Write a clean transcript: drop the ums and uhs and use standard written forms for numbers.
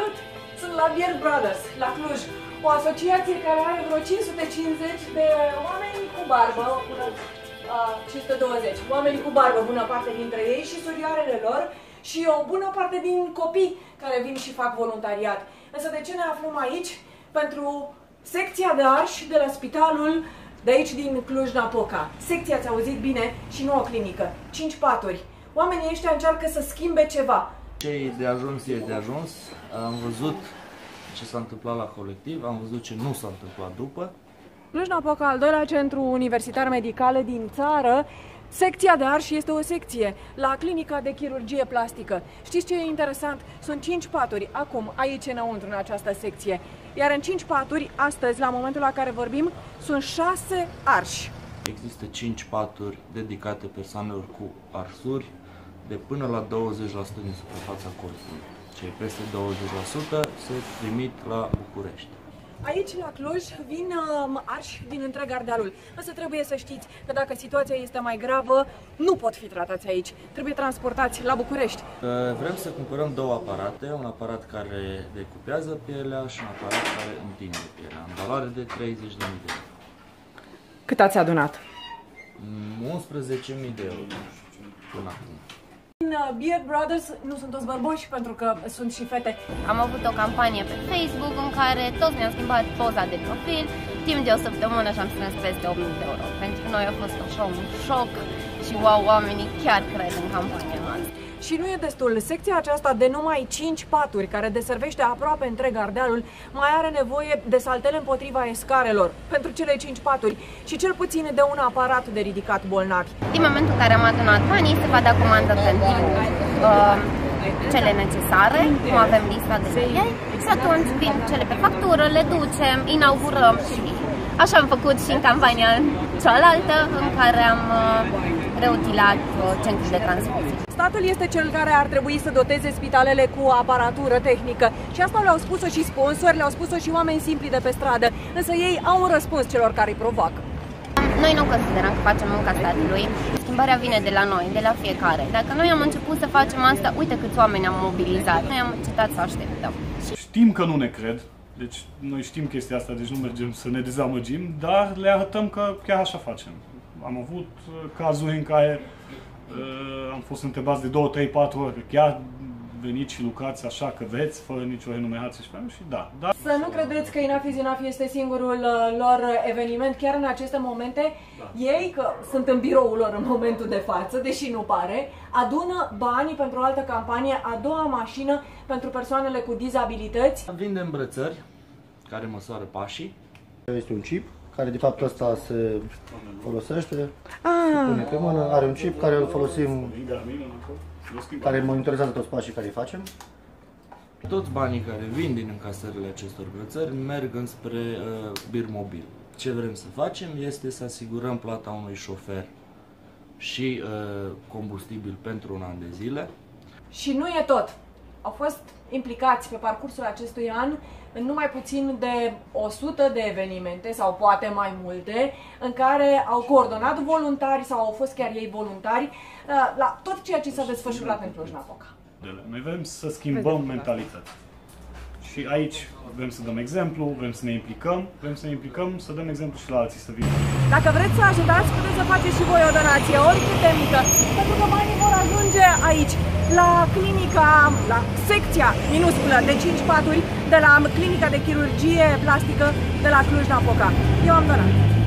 Salut! Sunt la Beard Brothers, la Cluj, o asociație care are vreo 550 de oameni cu barbă, 520, oameni cu barbă, bună parte dintre ei și surioarele lor și o bună parte din copii care vin și fac voluntariat. Însă de ce ne aflăm aici? Pentru secția de arși de la spitalul de aici din Cluj-Napoca. Secția, ați auzit bine, și nu o clinică. 5 paturi. Oamenii ăștia încearcă să schimbe ceva. Ce e de ajuns, e de ajuns. Am văzut ce s-a întâmplat la colectiv, am văzut ce nu s-a întâmplat după. Cluj-Napoca, al doilea centru universitar medical din țară, secția de arși este o secție la clinica de chirurgie plastică. Știți ce e interesant? Sunt 5 paturi acum, aici înăuntru, în această secție. Iar în 5 paturi, astăzi, la momentul la care vorbim, sunt 6 arși. Există 5 paturi dedicate persoanelor cu arsuri de până la 20% din suprafața corpului. Cei peste 20% se trimit la București. Aici, la Cluj, vin arși din întreg Ardealul. Însă trebuie să știți că dacă situația este mai gravă, nu pot fi tratați aici. Trebuie transportați la București. Vrem să cumpărăm 2 aparate, un aparat care decupează pielea și un aparat care întinde pielea, în valoare de 30.000 de euro. Cât ați adunat? 11.000 de euro până acum. În Beard Brothers nu sunt toți bărboși, pentru că sunt și fete. Am avut o campanie pe Facebook în care toți ne-am schimbat poza de profil. Timp de o săptămână și am strâns peste 8.000 de euro. Pentru noi a fost așa un șoc și wow, oamenii chiar cred în campania noastră. Și nu e destul. Secția aceasta de numai 5 paturi, care deservește aproape întreg Ardealul, mai are nevoie de saltele împotriva escarelor pentru cele 5 paturi și cel puțin de un aparat de ridicat bolnavi. Din momentul în care am adunat banii, se va da comandă pentru cele necesare, cum avem lista de ei, și atunci vin cele pe factură, le ducem, inaugurăm și așa am făcut și în campania cealaltă, în care am reutilat centrul de transfuzie. Statul este cel care ar trebui să doteze spitalele cu aparatură tehnică și asta le-au spus-o și sponsori, le-au spus-o și oameni simpli de pe stradă, însă ei au un răspuns celor care îi provoacă. Noi nu considerăm că facem munca statului, schimbarea vine de la noi, de la fiecare. Dacă noi am început să facem asta, uite câți oameni am mobilizat, noi am încetat să așteptăm. Știm că nu ne cred, deci noi știm chestia asta, deci nu mergem să ne dezamăgim, dar le arătăm că chiar așa facem. Am avut cazuri în care am fost întrebați de 2, 3, 4 ori, că chiar veniți și lucrați așa că veți, fără nicio renumerație și da. Să nu credeți că Enough is Enough este singurul lor eveniment, chiar în aceste momente, ei, că sunt în biroul lor în momentul de față, deși nu pare, adună banii pentru o altă campanie, a doua mașină pentru persoanele cu dizabilități. Vindem brățări care măsoară pașii. Este un chip care de fapt ăsta se folosește, se pune pe mână, are un chip care îl folosim, care monitorizează toți pașii care îi facem. Toți banii care vin din încasările acestor brățări merg înspre Birmobil. Ce vrem să facem este să asigurăm plata unui șofer și combustibil pentru un an de zile. Și nu e tot. Au fost implicați pe parcursul acestui an în numai puțin de 100 de evenimente sau poate mai multe, în care au coordonat voluntari sau au fost chiar ei voluntari la tot ceea ce s-a desfășurat în Cluj-Napoca. Noi vrem să schimbăm mentalități. Și aici vrem să dăm exemplu, vrem să ne implicăm, să dăm exemplu și la alții să vină. Dacă vreți să ajutați, puteți să faceți și voi o donație, oricât de mică, pentru că banii vor ajunge aici, la clinica, la secția minusculă de 5 paturi de la clinica de chirurgie plastică de la Cluj-Napoca. Eu am donat.